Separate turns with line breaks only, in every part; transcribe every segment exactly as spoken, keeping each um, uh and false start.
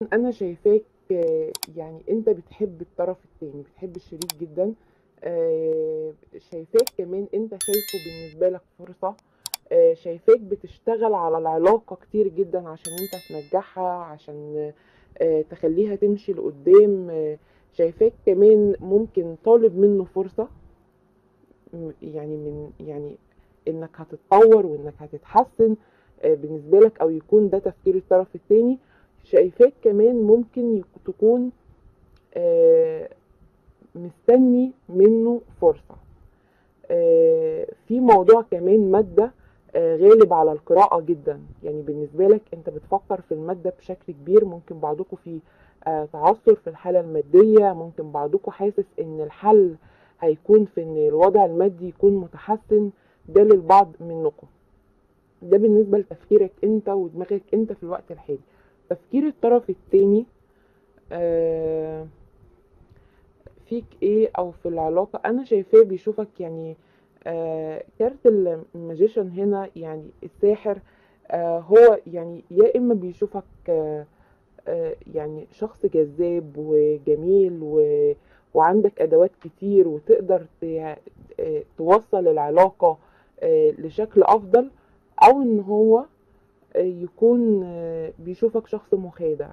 انا شايفاك آه، يعني انت بتحب الطرف التاني، بتحب الشريك جدا. آه، شايفاك كمان انت شايفه بالنسبة لك فرصة. آه، شايفاك بتشتغل على العلاقة كتير جدا عشان انت تنجحها، عشان آه، تخليها تمشي لقدام. آه، شايفاك كمان ممكن طالب منه فرصة، م- يعني من يعني انك هتتطور وانك هتتحسن آه، بالنسبة لك، او يكون ده تفكير الطرف التاني. شايفاك كمان ممكن يك- تكون آه، مستني منه فرصة. آه، في موضوع كمان مادة آه، غالب على القراءة جدا، يعني بالنسبة لك انت بتفكر في المادة بشكل كبير. ممكن بعضكم في آه، تعثر في الحالة المادية، ممكن بعضكم حاسس ان الحل هيكون في ان الوضع المادي يكون متحسن. ده للبعض منكم. ده بالنسبة لتفكيرك انت ودماغك انت في الوقت الحالي. تفكير الطرف التاني آه، فيك ايه او في العلاقة، انا شايفاه بيشوفك يعني آه كارت الماجيشن هنا، يعني الساحر. آه هو يعني يا اما بيشوفك آه آه يعني شخص جذاب وجميل و وعندك ادوات كتير وتقدر ت- آه، توصل العلاقة آه لشكل افضل، او ان هو آه، يكون آه، بيشوفك شخص مخادع.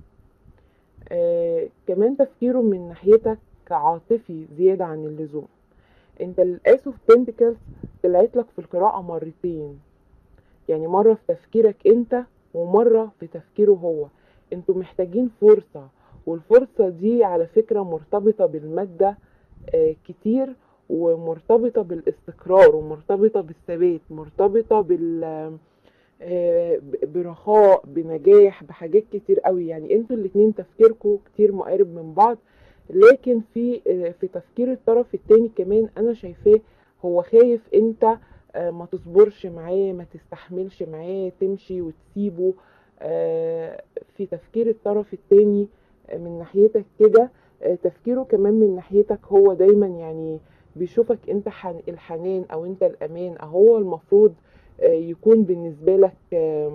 آه كمان تفكيره من ناحيتك عاطفي زيادة عن اللزوم. انت الاسو في بنتكلز طلعت لك في القراءة مرتين، يعني مرة في تفكيرك انت ومرة في تفكيره هو. انتوا محتاجين فرصة، والفرصة دي على فكرة مرتبطة بالمادة آه كتير، ومرتبطة بالاستقرار، ومرتبطة بالثبات، مرتبطة بال آه، برخاء، بنجاح، بحاجات كتير قوي. يعني انتوا الاتنين تفكيركم كتير مقارب من بعض. لكن في آه، في تفكير الطرف التاني كمان انا شايفاه هو خايف انت آه، ما تصبرش معاه، ما تستحملش معاه، تمشي وتسيبه. آه، في تفكير الطرف التاني آه، من ناحيتك كده. آه، تفكيره كمان من ناحيتك هو دايما يعني بيشوفك انت حن- الحنان، او انت الامان، او هو المفروض آه، يكون بالنسبة لك آه،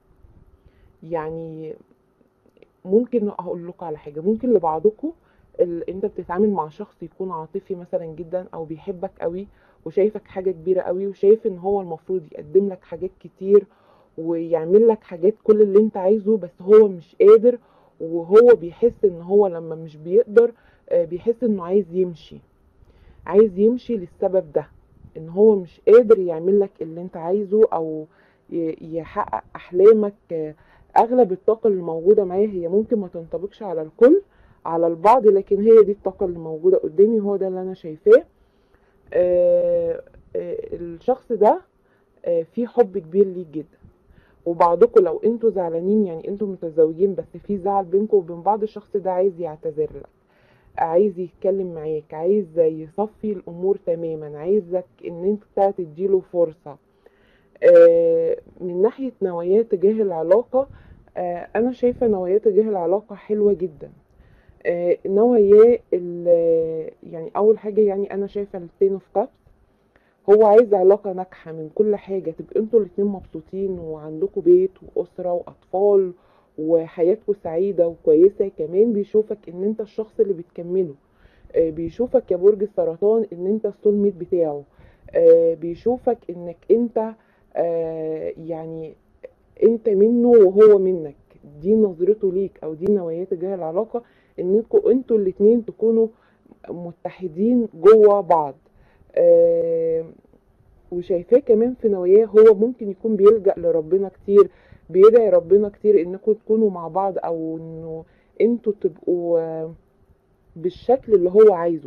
يعني ممكن اقول لكم على حاجة. ممكن لبعضكم ال... انت بتتعامل مع شخص يكون عاطفي مثلا جدا، او بيحبك قوي وشايفك حاجة كبيرة قوي، وشايف ان هو المفروض يقدم لك حاجات كتير ويعمل لك حاجات كل اللي انت عايزه، بس هو مش قادر. وهو بيحس ان هو لما مش بيقدر آه، بيحس انه عايز يمشي، عايز يمشي للسبب ده، ان هو مش قادر يعمل لك اللي انت عايزه، او ي- يحقق احلامك. آه، اغلب الطاقة اللي موجودة معايا هي ممكن ما تنطبقش على الكل، على البعض، لكن هي دي الطاقة اللي موجودة قدامي، هو ده اللي انا شايفاه. آه، آه، الشخص ده آه، فيه حب كبير ليك جدا. وبعضكم لو انتوا زعلانين، يعني انتوا متزوجين بس في زعل بينكم وبين بعض، الشخص ده عايز يعتذر لك، عايز يتكلم معاك، عايز يصفي الامور تماما، عايزك ان انت تديله فرصة. آه، من ناحية نواياه تجاه العلاقة، آه، انا شايفة نواياه تجاه العلاقة حلوة جدا. آه، نواياه ال- يعني اول حاجة، يعني انا شايفة التين اوف كابس. هو عايز علاقة ناجحة من كل حاجة، تبقى انتوا الاتنين مبسوطين وعندكوا بيت وأسرة وأطفال وحياتكوا سعيدة وكويسة. كمان بيشوفك ان انت الشخص اللي بتكمله. آه، بيشوفك يا برج السرطان ان انت السول ميت بتاعه. آه، بيشوفك انك انت آه، يعني انت منه وهو منك. دي نظرته ليك، او دي نواياه تجاه العلاقة، انكم انتوا الاتنين تكونوا متحدين جوه بعض. آه، وشايفاه كمان في نواياه هو ممكن يكون بيلجأ لربنا كتير، بيدعي ربنا كتير انكم تكونوا مع بعض، او انه انتوا تبقوا آه، بالشكل اللي هو عايزه.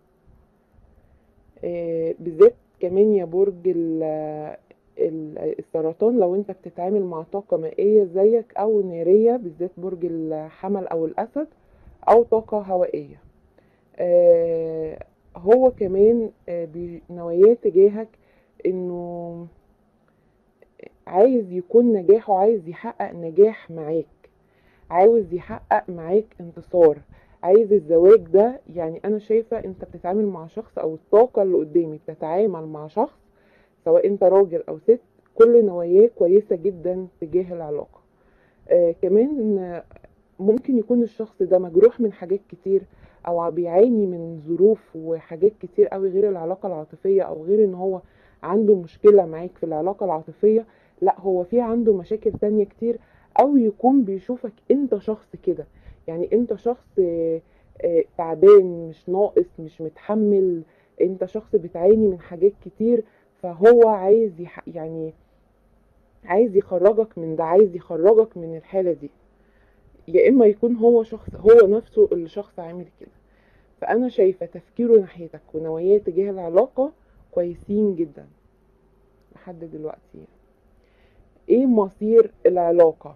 آه، بالذات كمان يا برج ال- ال- السرطان، لو انت بتتعامل مع طاقة مائية زيك او نارية، بالذات برج الحمل او الاسد، او طاقة هوائية. آه، هو كمان آه، بنواياه تجاهك انه عايز يكون نجاح، وعايز يحقق نجاح معاك، عاوز يحقق معاك انتصار، عايز الزواج ده. يعني انا شايفة انت بتتعامل مع شخص، او الطاقة اللي قدامي بتتعامل مع شخص، سواء انت راجل او ست، كل نواياه كويسة جدا تجاه العلاقة. آه كمان ممكن يكون الشخص ده مجروح من حاجات كتير، او بيعاني من ظروف وحاجات كتير قوي غير العلاقة العاطفية، او غير ان هو عنده مشكلة معاك في العلاقة العاطفية. لا، هو في عنده مشاكل تانية كتير. او يكون بيشوفك انت شخص كده، يعني انت شخص آه، آه، تعبان، مش ناقص، مش متحمل. انت شخص بتعاني من حاجات كتير، فهو عايز يح... يعني عايز يخرجك من ده، عايز يخرجك من الحالة دي. يا اما يكون هو شخص، هو نفسه اللي شخص عامل كده. فانا شايفة تفكيره ناحيتك ونواياه تجاه العلاقة كويسين جدا لحد دلوقتي يعني. ايه مصير العلاقة؟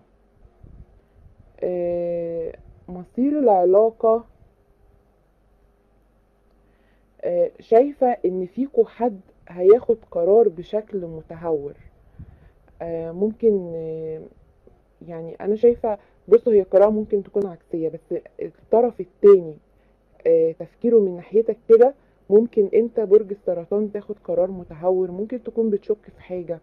آه مصير العلاقة، آه شايفة ان فيكو حد هياخد قرار بشكل متهور. آه ممكن آه يعني انا شايفة، بص، هي قرار ممكن تكون عكسية، بس الطرف التاني آه، تفكيره من ناحيتك كده. ممكن انت برج السرطان تاخد قرار متهور، ممكن تكون بتشك في حاجة.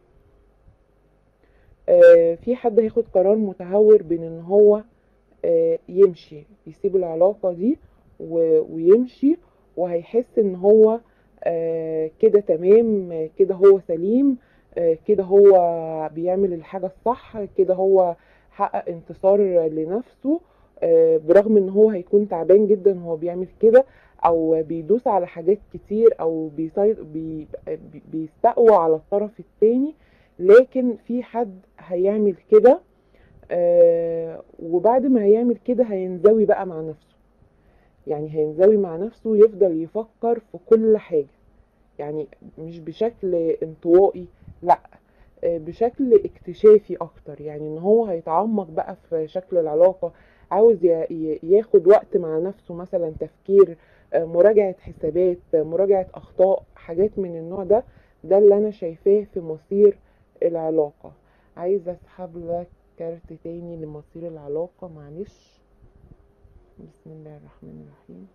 آه، في حد هياخد قرار متهور بين ان هو آه، يمشي، يسيب العلاقة دي و- ويمشي، وهيحس ان هو آه، كده تمام، آه، كده هو سليم، آه، كده هو بيعمل الحاجة الصح، كده هو حقق انتصار لنفسه. آه، برغم ان هو هيكون تعبان جدا وهو بيعمل كده، او بيدوس على حاجات كتير، او بيسيط بي بي- بيستقوى على الطرف التاني. لكن في حد هيعمل كده، آه وبعد ما هيعمل كده هينزوي بقى مع نفسه. يعني هينزوي مع نفسه، يفضل يفكر في كل حاجة، يعني مش بشكل انطوائي، لا، آه بشكل اكتشافي اكتر. يعني ان هو هيتعمق بقى في شكل العلاقة، عاوز ي- ي- ياخد وقت مع نفسه، مثلا تفكير، آه مراجعة حسابات، آه مراجعة اخطاء، حاجات من النوع ده. ده اللي انا شايفاه في مصير العلاقة. عايزة اسحب لك كارت تاني لمصير العلاقة، معلش. بسم الله الرحمن الرحيم.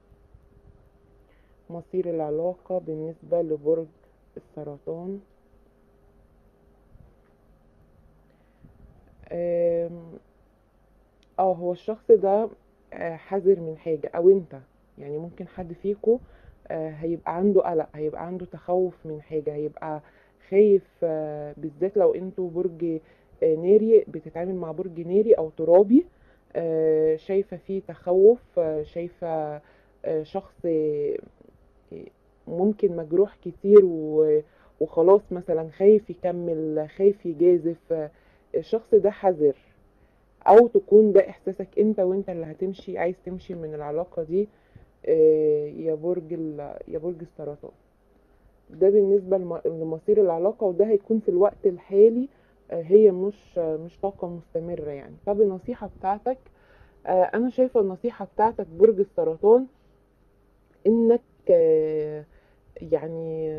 مصير العلاقة بالنسبة لبرج السرطان. آم، اه هو الشخص ده آه، حذر من حاجة، او انت، يعني ممكن حد فيكو آه، هيبقى عنده قلق، هيبقى عنده تخوف من حاجة، هيبقى خايف، آه، بالذات لو انتوا برج آه، ناري، بتتعامل مع برج ناري او ترابي. آه، شايفة فيه تخوف، آه، شايفة آه، شخص آه، ممكن مجروح كتير و- وخلاص، مثلا خايف يكمل، خايف يجازف. آه، الشخص ده حذر، او تكون ده احساسك انت، وانت اللي هتمشي، عايز تمشي من العلاقة دي. آه، يا برج ال- يا برج السرطان. ده بالنسبة لم- لمصير العلاقة، وده هيكون في الوقت الحالي. آه، هي مش آه، مش طاقة مستمرة يعني. طب النصيحة بتاعتك؟ آه، انا شايفة النصيحة بتاعتك برج السرطان، انك آه، يعني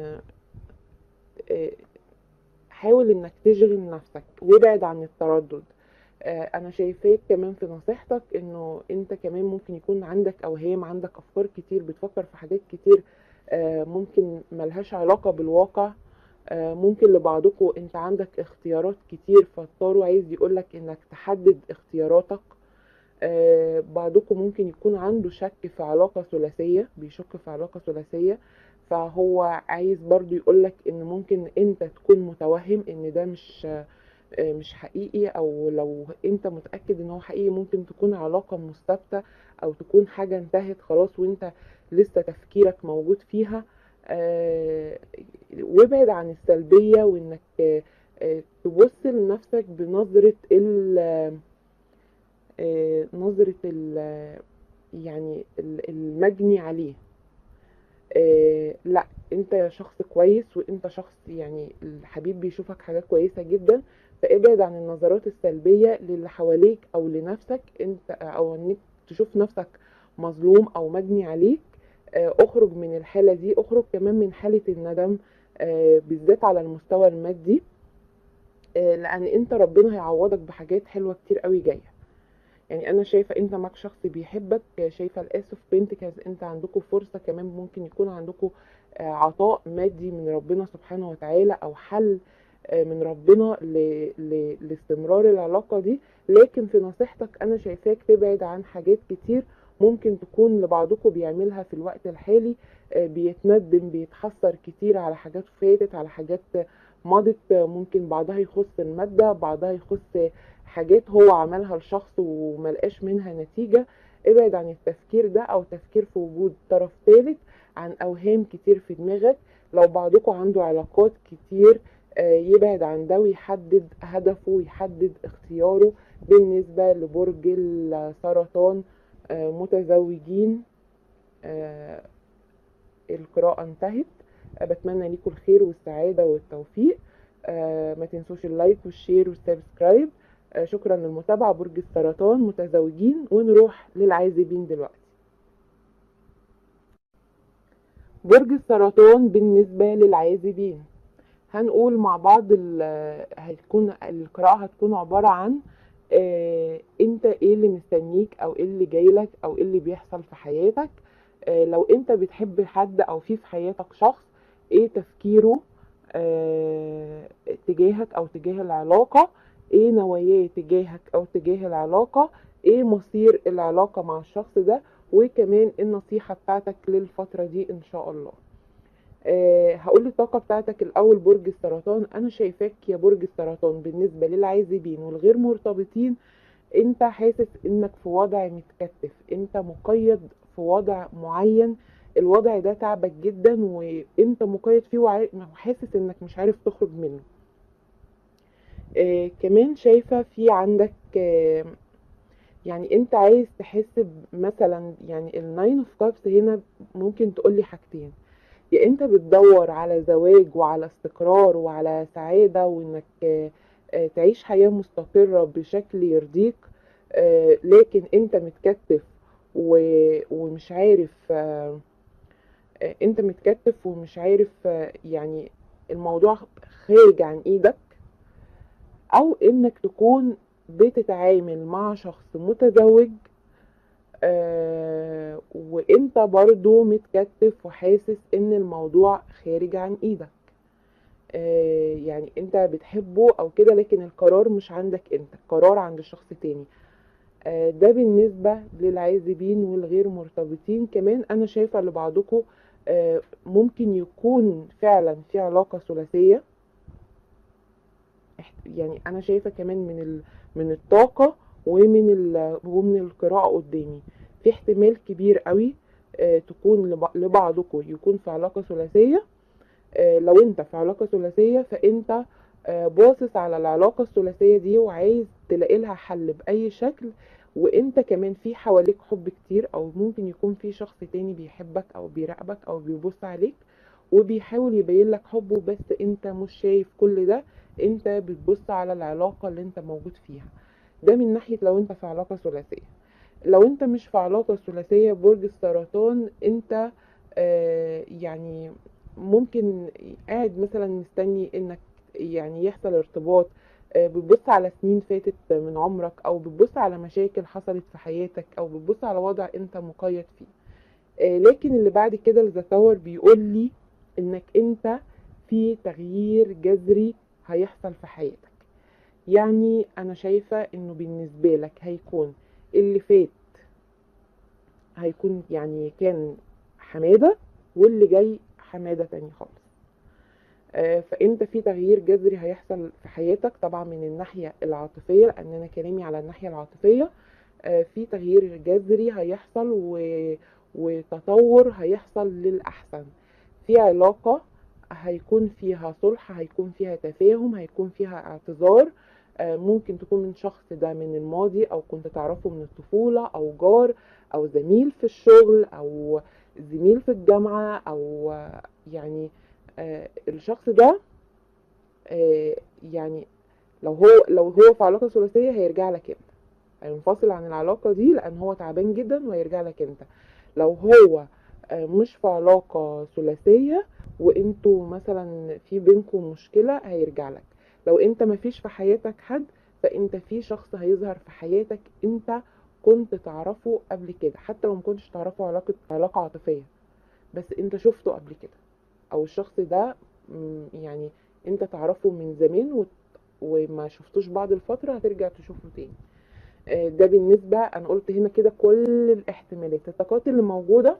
آه، حاول انك تشغل نفسك وابعد عن التردد. آه، انا شايفاك كمان في نصيحتك انه انت كمان ممكن يكون عندك اوهام، عندك افكار كتير، بتفكر في حاجات كتير آه، ممكن ملهاش علاقة بالواقع. آه، ممكن لبعضكم انت عندك اختيارات كتير، فاضطروا عايز يقولك انك تحدد اختياراتك. آه، بعضكم ممكن يكون عنده شك في علاقة ثلاثية، بيشك في علاقة ثلاثية، فهو عايز برضو يقولك ان ممكن انت تكون متوهم ان ده مش آه، مش حقيقي، او لو انت متأكد ان هو حقيقي ممكن تكون علاقة مستبتة، او تكون حاجة انتهت خلاص وانت لسه تفكيرك موجود فيها. آه، وابعد عن السلبية، وانك آه، آه، تبص لنفسك بنظرة ال آه، نظرة ال يعني ال- المجني عليه. آه، لا، انت شخص كويس، وانت شخص يعني الحبيب بيشوفك حاجات كويسة جدا. فابعد عن النظرات السلبية للي حواليك او لنفسك انت، او انك تشوف نفسك مظلوم او مجني عليك. آه، اخرج من الحالة دي، اخرج كمان من حالة الندم، آه، بالذات على المستوى المادي. آه، لان انت ربنا هيعوضك بحاجات حلوة كتير قوي جاية. يعني انا شايفه انت معاك شخص بيحبك، شايفه الاس اوف بنتكلز، انت عندكم فرصه كمان، ممكن يكون عندكم آه، عطاء مادي من ربنا سبحانه وتعالى، او حل آه، من ربنا ل... ل... لاستمرار العلاقه دي. لكن في نصيحتك انا شايفاك تبعد عن حاجات كتير ممكن تكون لبعضكم بيعملها في الوقت الحالي، بيتندم بيتحسر كتير على حاجات فاتت، على حاجات مضت، ممكن بعضها يخص المادة، بعضها يخص حاجات هو عملها لشخص وملقاش منها نتيجة. ابعد عن التفكير ده او تفكير في وجود طرف ثالث، عن اوهام كتير في دماغك. لو بعضكم عنده علاقات كتير يبعد عن ده ويحدد هدفه ويحدد اختياره. بالنسبة لبرج السرطان متزوجين، القراءة انتهت. بتمنى ليكم الخير والسعادة والتوفيق. ما تنسوش اللايك والشير والسبسكرايب. شكرا للمتابعة. برج السرطان متزوجين، ونروح للعازبين دلوقتي. برج السرطان بالنسبة للعازبين هنقول مع بعض هتكون القراءة هتكون عبارة عن اه انت ايه اللي مستنيك او ايه اللي جايلك او ايه اللي بيحصل في حياتك. اه لو انت بتحب حد او في في حياتك شخص، ايه تفكيره اه تجاهك او تجاه العلاقة، ايه نواياه تجاهك او تجاه العلاقة، ايه مصير العلاقة مع الشخص ده، وكمان النصيحة بتاعتك للفترة دي ان شاء الله. أه هقول الطاقة بتاعتك الأول. برج السرطان أنا شايفاك يا برج السرطان بالنسبة للعازبين والغير مرتبطين، أنت حاسس إنك في وضع متكتف، أنت مقيد في وضع معين، الوضع ده تعبك جدا وأنت مقيد فيه وحاسس إنك مش عارف تخرج منه. أه كمان شايفة في عندك أه يعني أنت عايز تحس مثلا، يعني الناين اوف كابس هنا ممكن تقولي حاجتين: يا انت بتدور على زواج وعلى استقرار وعلى سعادة وانك تعيش حياة مستقرة بشكل يرضيك، لكن انت متكتف ومش عارف، انت متكتف ومش عارف، يعني الموضوع خارج عن ايدك. او انك تكون بتتعامل مع شخص متزوج آه وانت برضو متكتف وحاسس ان الموضوع خارج عن ايدك. آه يعني انت بتحبه او كده لكن القرار مش عندك انت، القرار عند شخص تاني. آه ده بالنسبة للعازبين والغير مرتبطين. كمان انا شايفة لبعضكم آه ممكن يكون فعلا في علاقة ثلاثية. يعني انا شايفة كمان من من الطاقة ومن ومن القراءة قدامي في احتمال كبير قوي آه تكون لبعضكم يكون في علاقة ثلاثية. آه لو انت في علاقة ثلاثية فانت آه باصص على العلاقة الثلاثية دي وعايز تلاقي لها حل بأي شكل، وانت كمان في حواليك حب كتير، او ممكن يكون في شخص تاني بيحبك او بيراقبك او بيبص عليك وبيحاول يبين لك حبه، بس انت مش شايف كل ده، انت بتبص على العلاقة اللي انت موجود فيها. ده من ناحية لو انت في علاقة ثلاثية. لو انت مش في علاقة ثلاثية برج السرطان، انت آه يعني ممكن قاعد مثلا مستني انك يعني يحصل ارتباط، آه بتبص على سنين فاتت من عمرك، او بتبص على مشاكل حصلت في حياتك، او بتبص على وضع انت مقيد فيه. آه لكن اللي بعد كده الزتاور بيقول لي انك انت في تغيير جذري هيحصل في حياتك. يعني انا شايفة انه بالنسبة لك هيكون اللي فات هيكون يعني كان حمادة، واللي جاي حمادة تاني خالص. آه فانت في تغيير جذري هيحصل في حياتك طبعا من الناحية العاطفية، لان انا كلامي على الناحية العاطفية. آه في تغيير جذري هيحصل و... وتطور هيحصل للأحسن في علاقة، هيكون فيها صلح، هيكون فيها تفاهم، هيكون فيها اعتذار. ممكن تكون من شخص ده من الماضي، او كنت تعرفه من الطفولة، او جار، او زميل في الشغل، او زميل في الجامعة، او يعني الشخص ده يعني لو هو لو هو في علاقة ثلاثية هيرجع لك انت، هينفصل عن العلاقة دي لان هو تعبان جدا وهيرجع لك انت. لو هو مش في علاقة ثلاثية وانتوا مثلا في بينكم مشكلة هيرجع لك. لو انت مفيش في حياتك حد، فانت في شخص هيظهر في حياتك انت كنت تعرفه قبل كده، حتى لو مكنتش تعرفه علاقة علاقة عاطفية، بس انت شفته قبل كده، او الشخص ده يعني انت تعرفه من زمان و... وما شفتوش بعد الفترة هترجع تشوفه تاني. آه، ده بالنسبة، انا قلت هنا كده كل الاحتمالات. الطاقات اللي موجودة،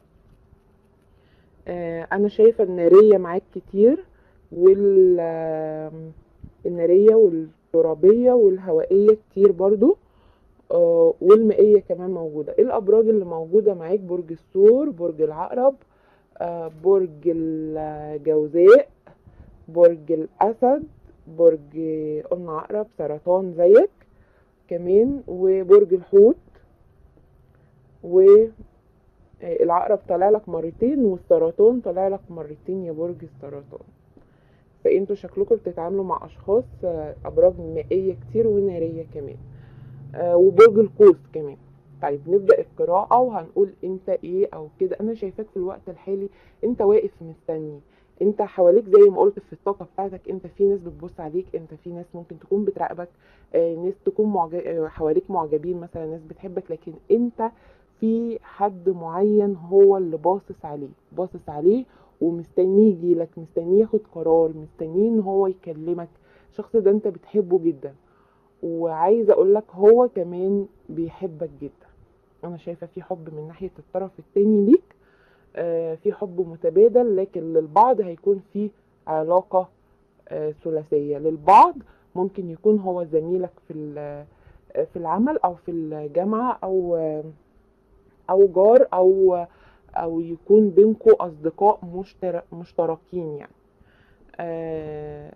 آه، انا شايفة النارية معاك كتير، وال آم، النارية والترابية والهوائية كتير برضو، آه، والمائية كمان موجودة. ايه الابراج اللي موجودة معاك؟ برج الثور، برج العقرب، آه، برج الجوزاء، برج الاسد، برج، قلنا عقرب سرطان زيك كمان، وبرج الحوت. والعقرب طالع لك مرتين، والسرطان طالع لك مرتين يا برج السرطان. فانتوا شكلكم بتتعاملوا مع اشخاص آه، ابراج مائية كتير ونارية كمان، آه، وبرج القوس كمان. طيب نبدأ القراءة وهنقول انت ايه او كده. انا شايفاك في الوقت الحالي انت واقف مستني، انت حواليك زي ما قلت في الطاقة بتاعتك، انت في ناس بتبص عليك، انت في ناس ممكن تكون بتراقبك، آه، ناس تكون معجب حواليك معجبين مثلا، ناس بتحبك، لكن انت في حد معين هو اللي باصص عليه، باصص عليه ومستنيه يجيلك، مستنيه ياخد قرار، مستنيه ان هو يكلمك. الشخص ده انت بتحبه جدا، وعايزه اقول لك هو كمان بيحبك جدا. انا شايفه في حب من ناحيه الطرف التاني ليك، آه، في حب متبادل، لكن للبعض هيكون في علاقه آه، ثلاثيه. للبعض ممكن يكون هو زميلك في ال- آه، في العمل او في الجامعه، او آه، او جار، او او يكون بينكم اصدقاء مشتر- مشتركين يعني. آه،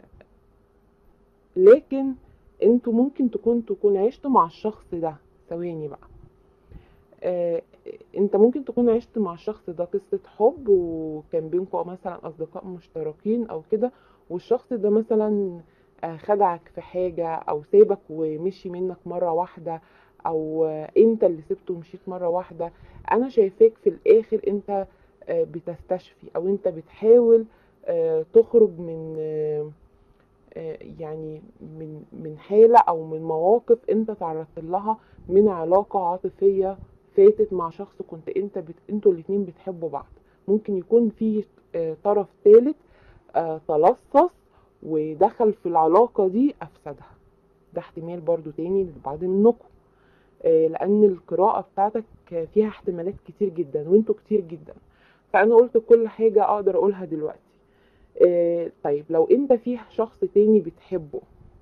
لكن انتوا ممكن تكون تكون عشتوا مع الشخص ده. ثواني بقى، آه، انت ممكن تكون عشت مع الشخص ده قصة حب، وكان بينكم مثلا اصدقاء مشتركين او كده، والشخص ده مثلا آه، خدعك في حاجة، او سابك ومشي منك مرة واحدة، او آه، انت اللي سبته ومشيت مرة واحدة. انا شايفاك في الاخر انت آه، بتستشفي، او انت بتحاول آه، تخرج من آه، آه، يعني من من حالة او من مواقف انت تعرضت لها، من علاقة عاطفية فاتت مع شخص كنت انت بت... انتوا الاتنين بتحبوا بعض. ممكن يكون في آه، طرف ثالث آه، تلصص ودخل في العلاقة دي افسدها. ده احتمال برضو تاني للبعض منكم، آه، لان القراءة بتاعتك فيها احتمالات كتير جدا وانتوا كتير جدا. فانا قلت كل حاجة اقدر اقولها دلوقتي. آه، طيب لو انت في شخص تاني بتحبه،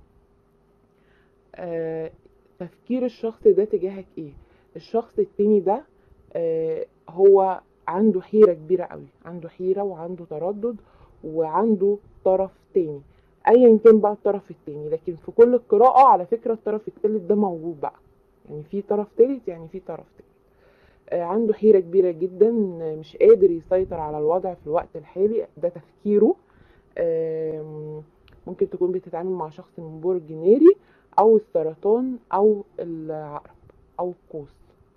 آه، تفكير الشخص ده تجاهك ايه؟ الشخص التاني ده آه، هو عنده حيرة كبيرة قوي، عنده حيرة وعنده تردد وعنده طرف تاني، ايا كان بقى الطرف التاني. لكن في كل القراءة على فكرة الطرف التالت ده موجود بقى، يعني في طرف تالت، يعني في طرف تالت. آه، عنده حيرة كبيرة جدا، آه، مش قادر يسيطر على الوضع في الوقت الحالي، ده تفكيره. آم، ممكن تكون بتتعامل مع شخص من برج ناري، او السرطان، او العقرب، او القوس.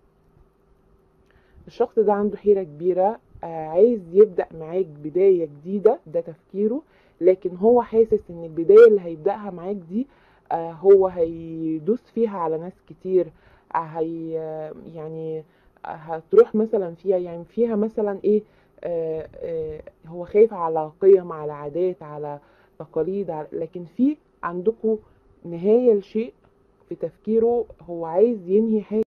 الشخص ده عنده حيرة كبيرة، آه، عايز يبدأ معاك بداية جديدة، ده تفكيره. لكن هو حاسس ان البداية اللي هيبدأها معاك دي آه، هو هيدوس فيها على ناس كتير، آه، هي آه، يعني آه، هتروح مثلا فيها، يعني فيها مثلا ايه، آه، آه، هو خايف على قيم، على عادات، على تقاليد، على- لكن في عندكم نهاية لشيء في تفكيره، هو عايز ينهي حاجة